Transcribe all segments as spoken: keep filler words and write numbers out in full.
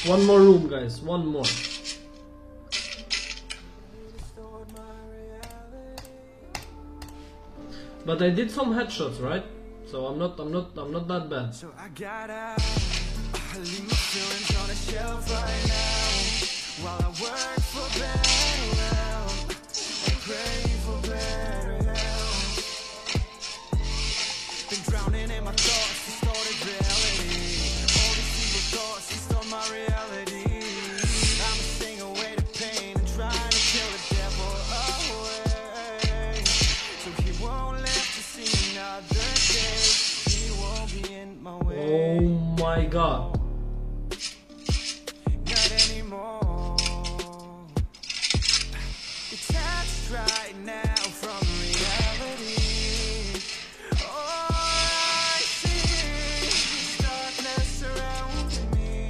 One more room, guys. One more. But I did some headshots, right? So I'm not, I'm not, I'm not that bad. So I got out. I leave my feelings on a shelf right now. While I work for better health, I pray for better health. Been drowning in my thoughts, distorted reality. All these evil thoughts distort my reality. I'ma sing away the pain and trying to kill the devil away. So he won't live to see another day. He won't be in my way. Oh my god. Not anymore. Detached right now from reality. All I see is darkness surrounding me.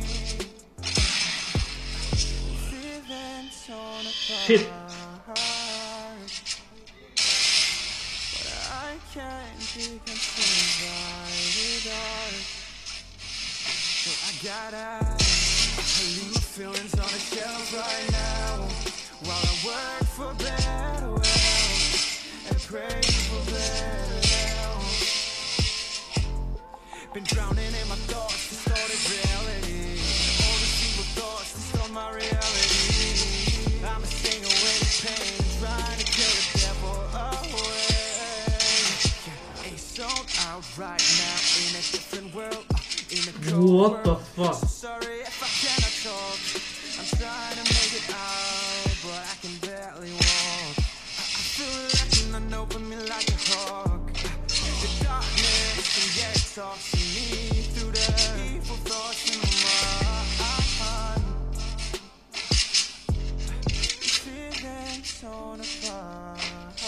Feeling torn apart. Shit. But I can't be consumed by the dark. So I gotta leave my feelings on a shelf right now. While I work for better wealth and pray for better health. Been drowning in my thoughts, distorted reality. All these evil thoughts distort my reality. I'ma sing away the pain, trying to kill the devil away. Yeah, it's sold out right now in a different world. In a cold What the world. fuck? So sorry if I cannot talk. I'm trying to make it out, but I can barely walk. I, I feel like an open me like a hawk. The darkness, and yeah, it talks to me through the evil thoughts in my mind. Feeling torn apart.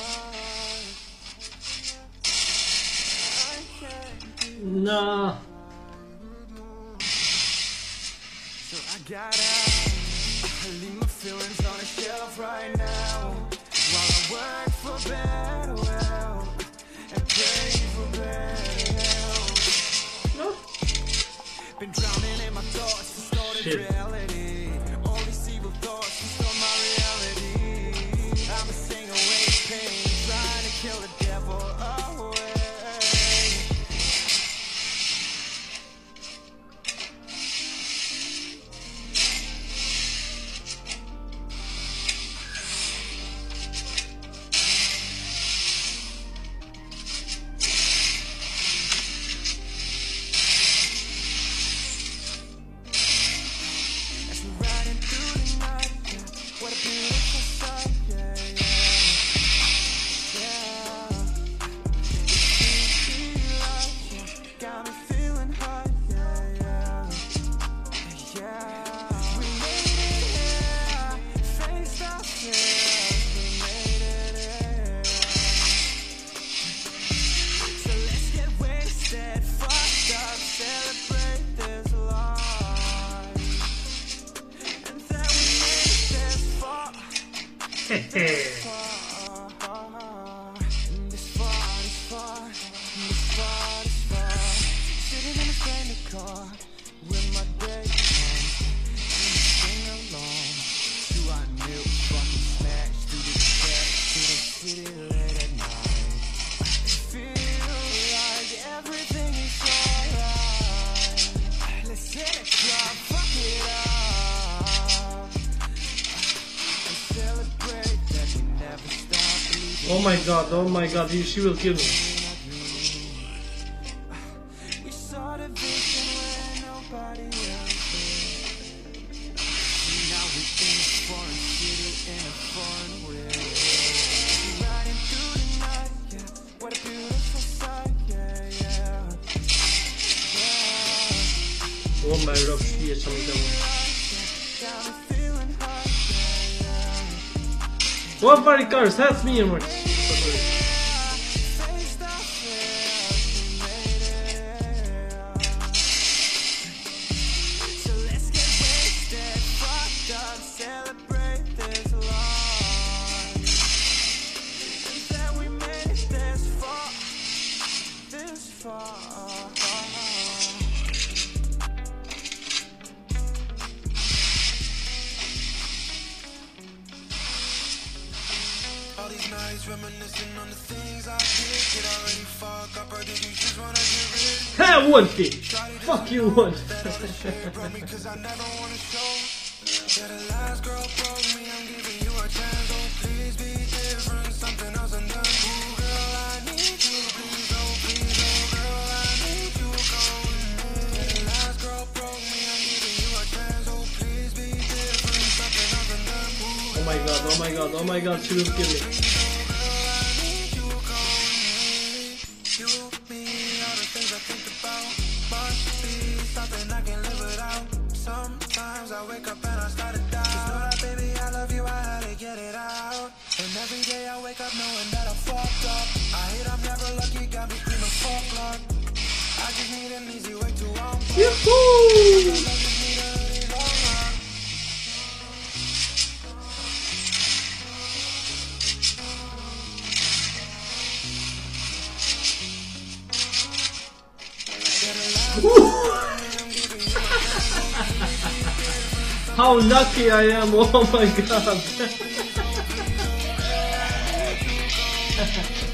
I can't do Nah. So I gotta leave my feelings on a shelf right now. While I work for better wealth and pray for better health. No. Been drowning in my thoughts, distorted Shit. reality. All these evil thoughts distort my reality. I'ma sing away the pain, trying to kill the devil away. As we're riding through the night, yeah. What a beautiful sight, yeah, yeah, yeah. Feel like, yeah. Got me feeling high, yeah, yeah, yeah. We made it here, faced our fears, we made it here. So let's get wasted, fucked up, celebrate this life. And then we made it this far, this far, this far, this far, this far. Sitting in a fainted car when my day comes, and we sing along to our new fucking smash, through the back, to the city late at night. Feel like everything is alright. Let's hit it, club, fuck it up, and celebrate that we never stop believing. Oh my god. Oh my god. He, she will kill me. We saw the vision when nobody else did. Now we in a foreign city in a foreign way. Riding through the night, yeah. What a beautiful sight, yeah, yeah, yeah. Oh my god. He is something. Got me feeling high, yeah, yeah. What fire cars? Help me, Emirates. Faced our fears, we made it here. So let's get wasted, fucked up, celebrate this life. And then we made it this far, this far. nights reminiscing on the things I did. Get already fucked up, or did you just wanna get rid? Hey, Wolfie! Fuck you, Wolf! Broke me 'cause I never wanna show. Yeah, the last girl broke me, I'm giving you a chance. Oh, please be different, something else undone. Ooh, girl, I need you, please, oh, please, oh, girl, I need you, go with me. Yeah, the last girl broke me, I'm giving you a chance. Oh, please be different, something else undone. Ooh, Oh my god, oh my god, oh my god, she will kill me. Sometimes I wake up and I start to doubt. Just know that, baby, I love you, I had to get it out. And every day I wake up knowing that I fucked up. I hate I'm never lucky, got me in the fuck luck. I just need an easy way to unplug. Yoo-hoo! How lucky I am, oh my god!